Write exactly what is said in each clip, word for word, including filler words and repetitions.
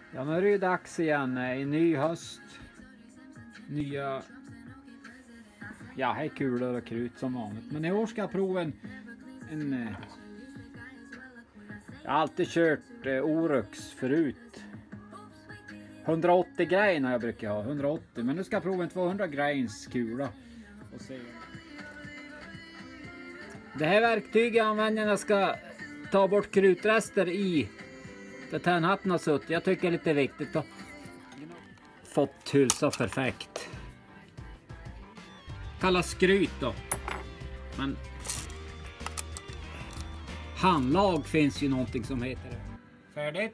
Ja, nu är det ju dags igen. I ny höst. Nya... Ja, här är kulor och krut som vanligt. Men i år ska jag prova en... en jag har alltid kört eh, Oryx förut. hundraåttio grejer jag brukar ha. hundraåttio. Men nu ska jag prova en tvåhundra grejens kula. Och se. Det här verktyget jag använder när jag ska ta bort krutrester i där tändhatten har suttit. Jag tycker det är lite viktigt att fått hylsa perfekt. Kallas skryt då. Men handlag finns ju någonting som heter det. Färdigt.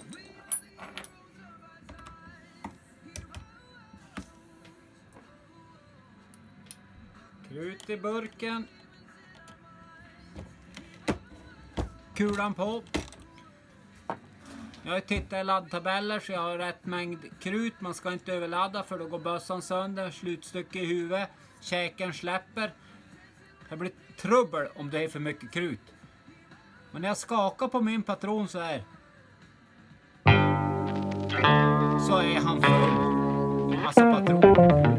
Krut i burken. Kulan på. Jag har tittat i laddtabeller så jag har rätt mängd krut. Man ska inte överladda för då går bössan sönder. Slutstycke i huvudet. Käken släpper. Det blir trubbel om det är för mycket krut. Men när jag skakar på min patron så här. Så är han full. Alltså patron.